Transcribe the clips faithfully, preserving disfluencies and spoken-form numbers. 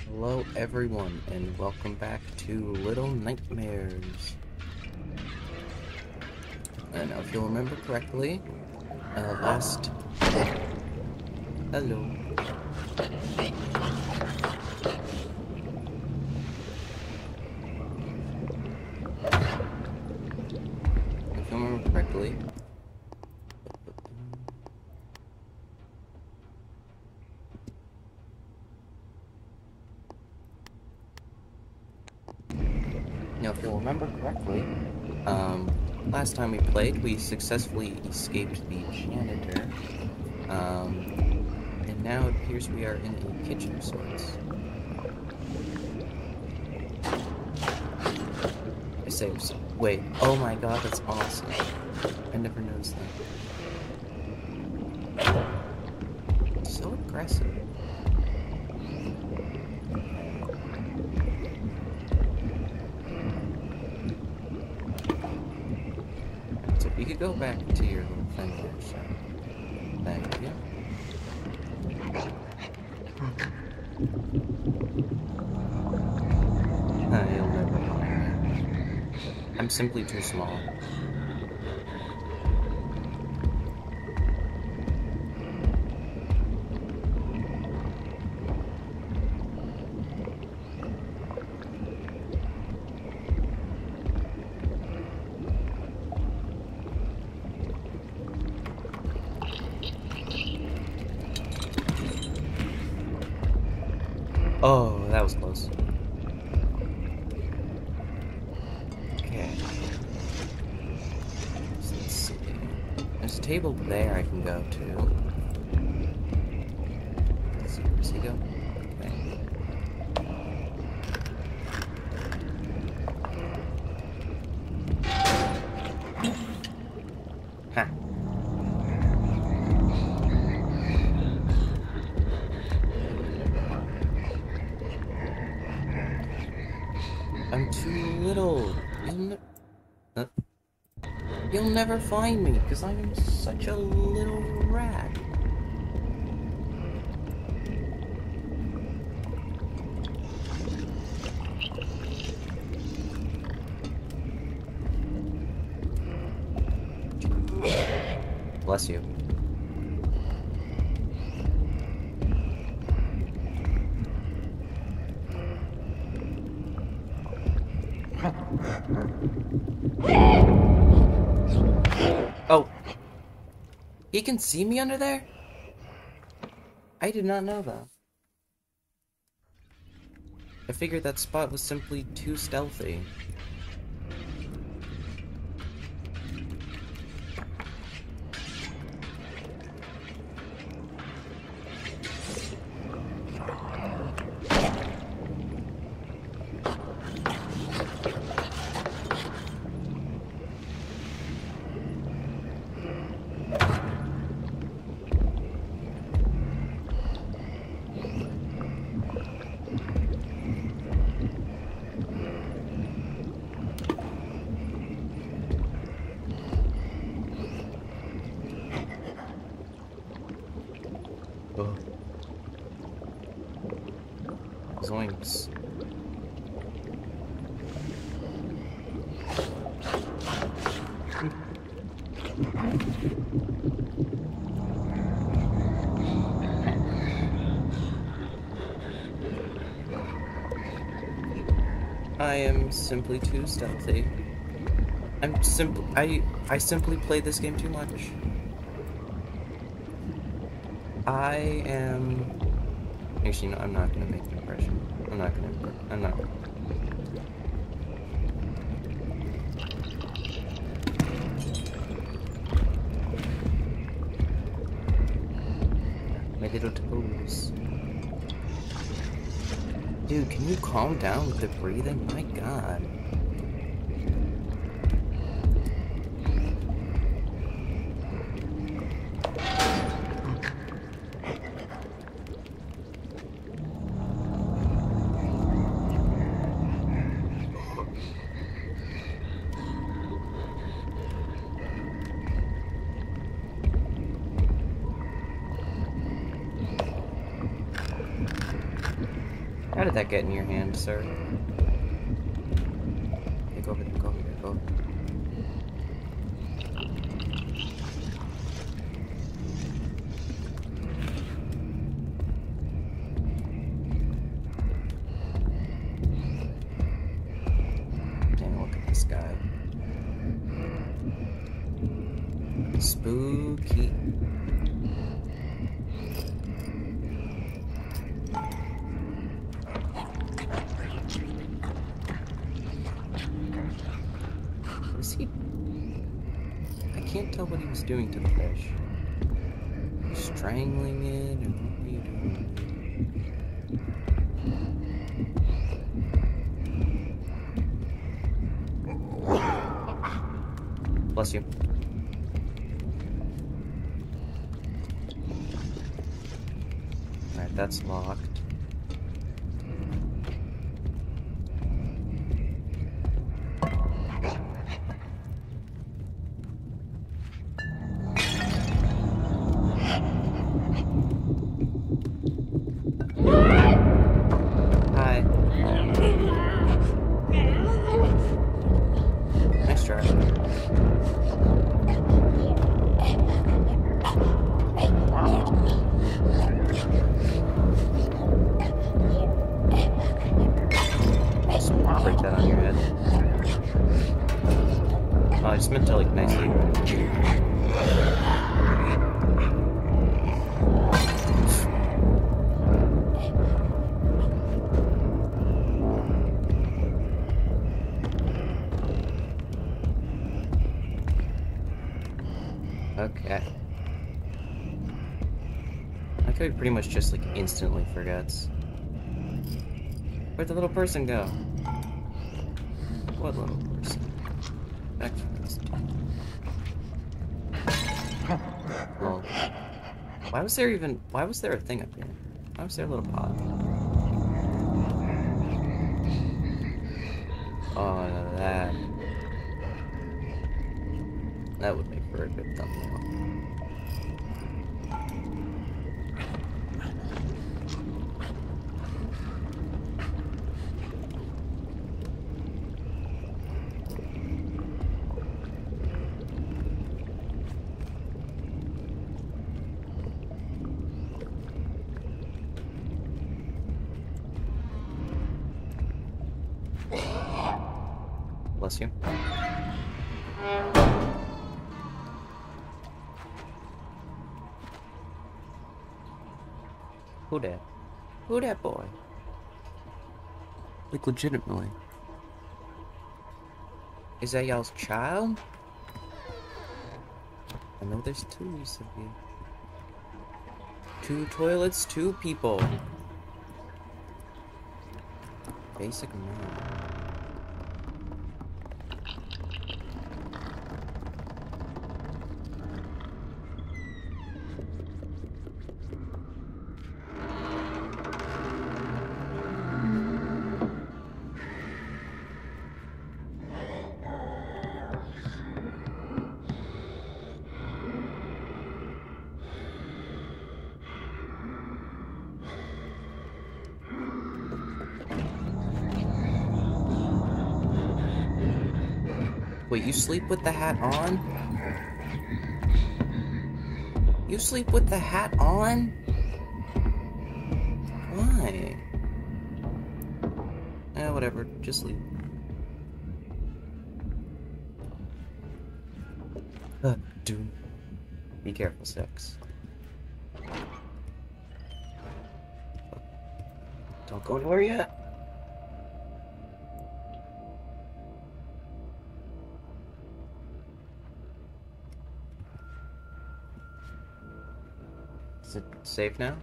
Hello everyone, and welcome back to Little Nightmares. And if you'll remember correctly, uh, last... Hello. If you remember correctly... Now, if you'll remember correctly, um, last time we played, we successfully escaped the Janitor, um, and now it appears we are in a kitchen of sorts. I say, wait, oh my god, that's awesome. I never noticed that. So aggressive. So if you could go back to your little thing there, so. Thank you. Uh, you'll never find me. I'm simply too small. Oh, that was close. Okay. So let's see. There's a table there I can go to. Let's see, where's he go? Okay. Ha. I'm too little. You'll, ne uh, you'll never find me because I'm such a little rat. Bless you. Oh, he can see me under there? I did not know that. I figured that spot was simply too stealthy. Oh. Zoinks. I am simply too stealthy. I'm simply I I simply play this game too much. I am. Actually, no. I'm not gonna make an impression. I'm not gonna. I'm not. My little toes. Dude, can you calm down with the breathing? My God. How did that get in your hand, sir? Okay, go over there, go over there, go over there. Dang, look at this guy. Spooky. Was he... I can't tell what he was doing to the fish. Strangling it, or what were you doing? Bless you. Alright, that's locked. Hi. Nice try. Break that on your head. Oh, I just meant to, like, nicely. Okay. I could pretty much just, like, instantly forgets. Where'd the little person go? What little person? Back to this. Well, why was there even... Why was there a thing up here? Why was there a little pod? Oh, no, that... That would make for a good thumbnail. Bless you. Who that? Who that boy? Like, legitimately. Is that y'all's child? I know there's two of you. Two toilets, two people. Basic man. Wait, you sleep with the hat on? You sleep with the hat on? Why? Eh, whatever. Just sleep. Uh, dude. Be careful, Six. Don't go anywhere yet. Is it safe now?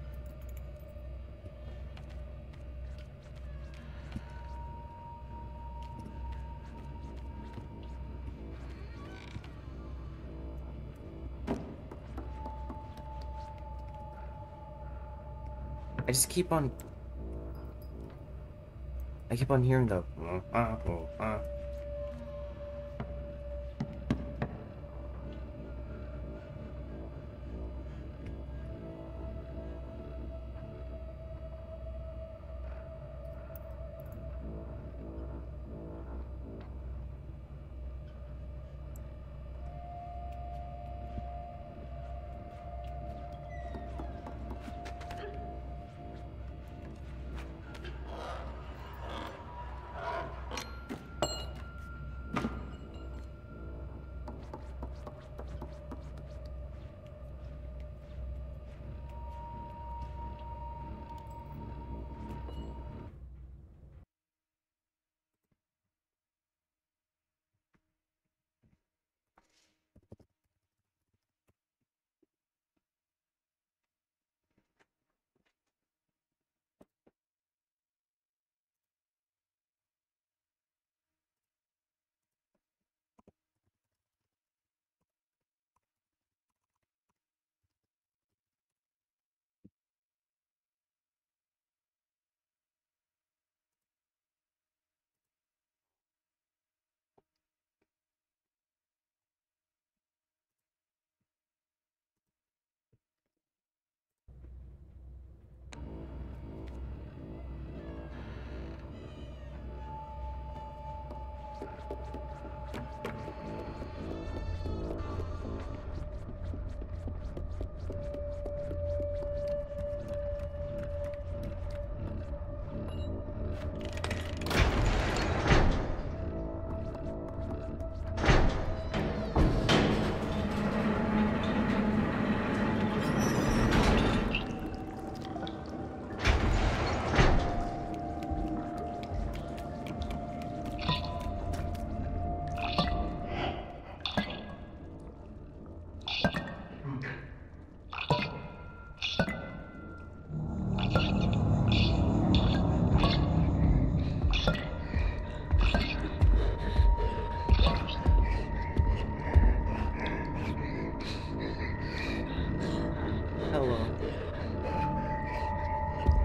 I just keep on... I keep on hearing the... Uh, uh, uh.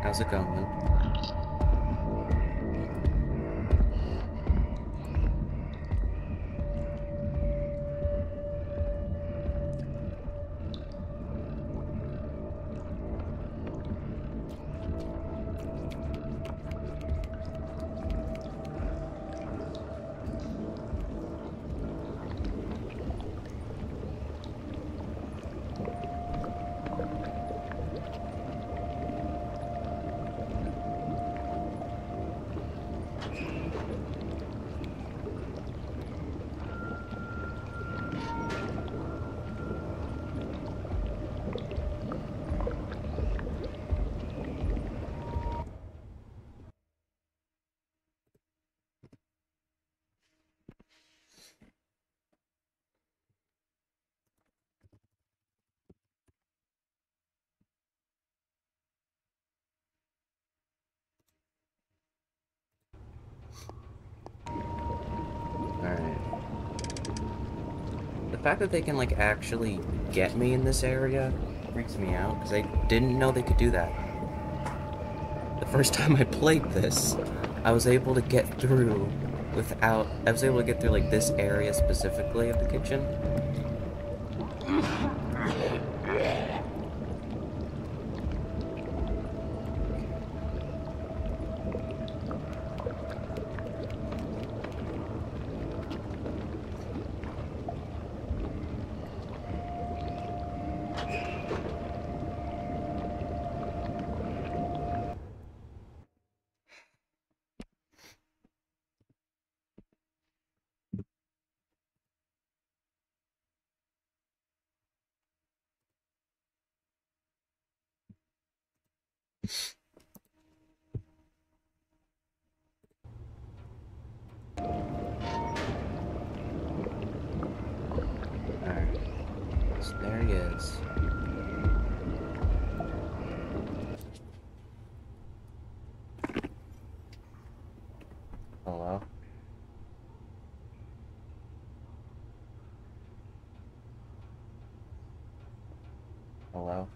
How's it going? Alright. The fact that they can, like, actually get me in this area freaks me out, because I didn't know they could do that. The first time I played this, I was able to get through without... I was able to get through, like, this area specifically of the kitchen. Alright. So there he is. Hello? Hello?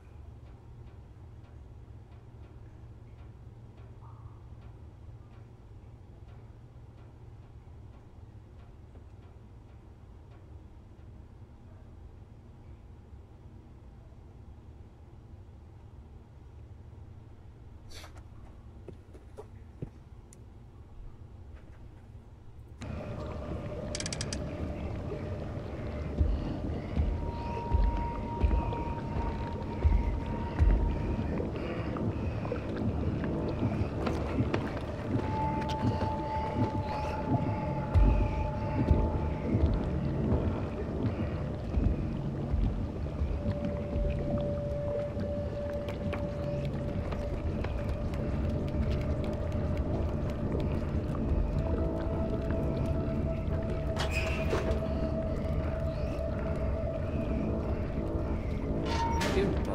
Beautiful.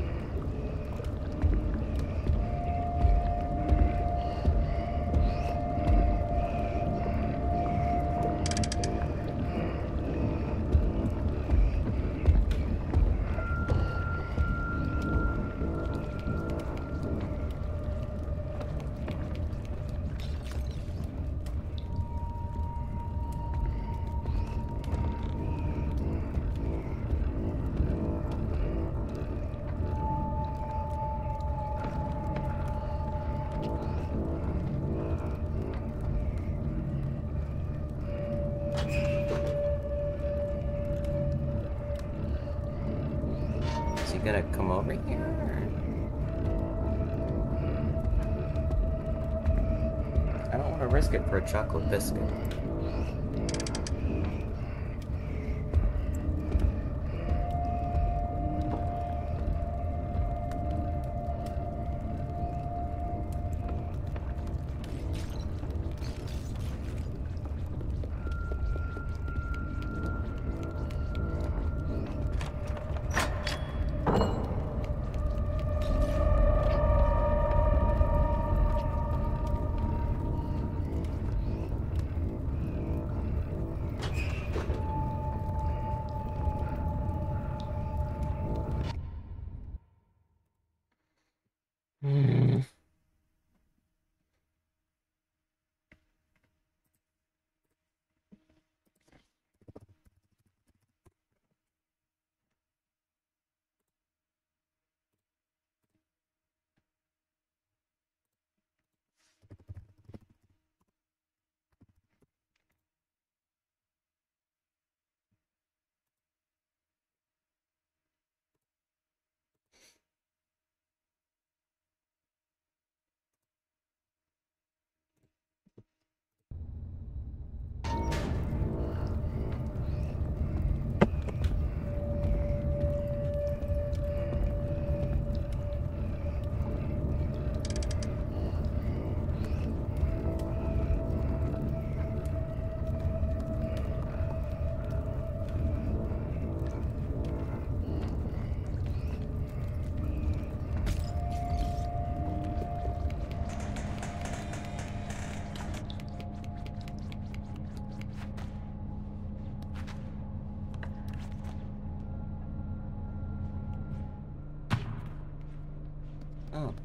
Is he gonna come over here? Or... I don't want to risk it for a chocolate biscuit. Hmm. Oh.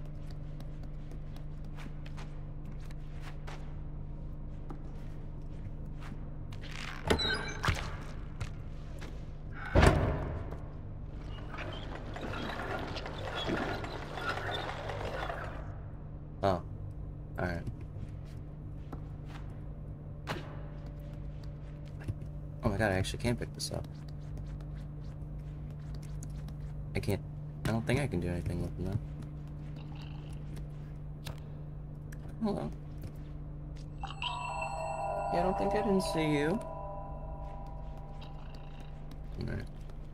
Oh. Alright. Oh my god, I actually can pick this up. I can't... I don't think I can do anything with them, though. Hello. Yeah, I don't think I didn't see you. Alright.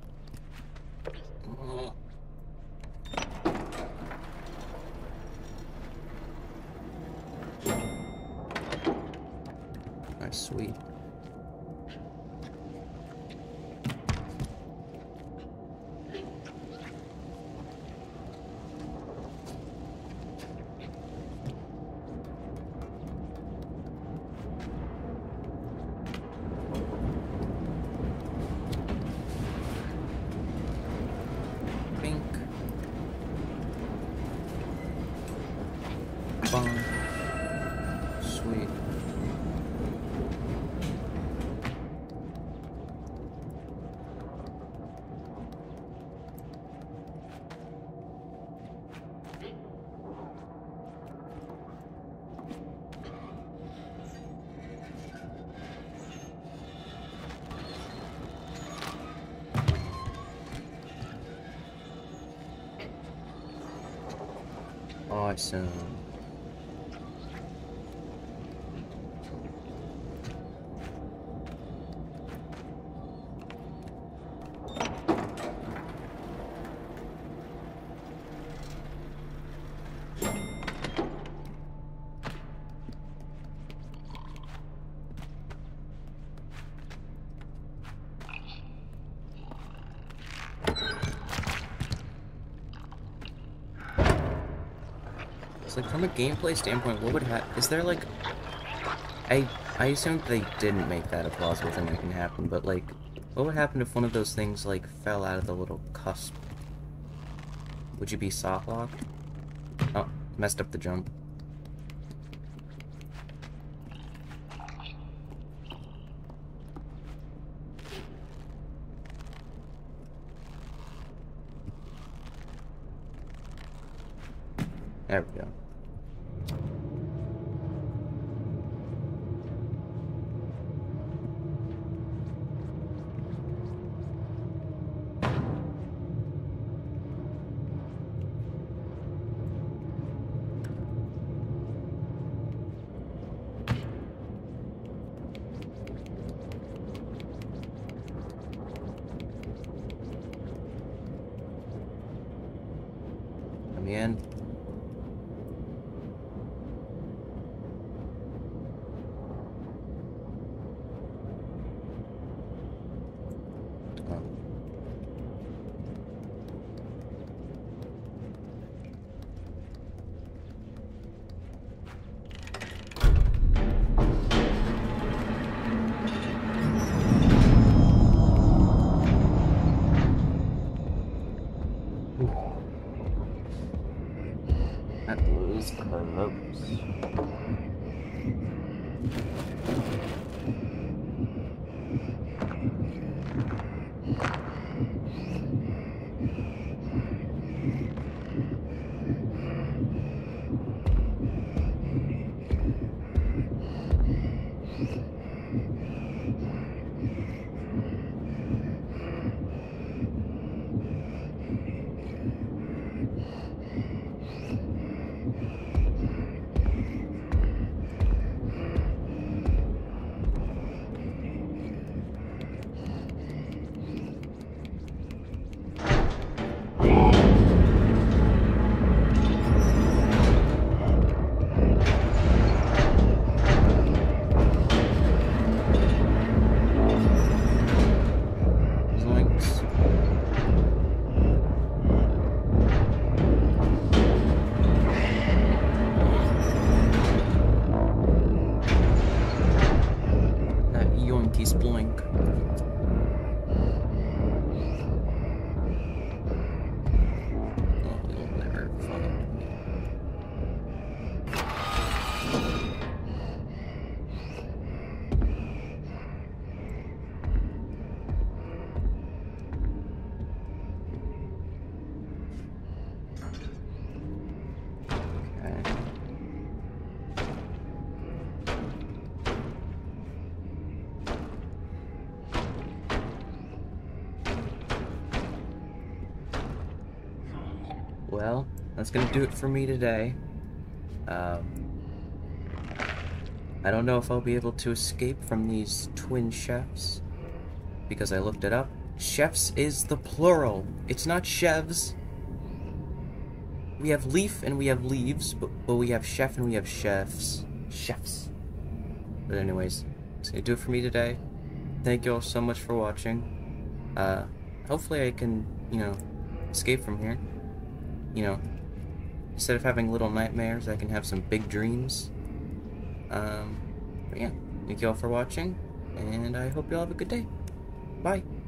Alright, sweet. Bong. Sweet. Awesome. Like, from a gameplay standpoint, what would happen? Is there, like... I I assumed they didn't make that a plausible thing that can happen, but, like, what would happen if one of those things, like, fell out of the little cusp? Would you be soft locked? Oh, messed up the jump. There we go. Let me in. That was close. Blink. Oh, it'll never fun. well, that's gonna do it for me today. Um, I don't know if I'll be able to escape from these twin chefs, because I looked it up. Chefs is the plural. It's not chefs. We have leaf and we have leaves, but, but we have chef and we have chefs. Chefs. But anyways, that's gonna do it for me today. Thank you all so much for watching. Uh, hopefully I can, you know, escape from here. You know, instead of having little nightmares, I can have some big dreams. Um, but yeah, thank you all for watching, and I hope you all have a good day. Bye.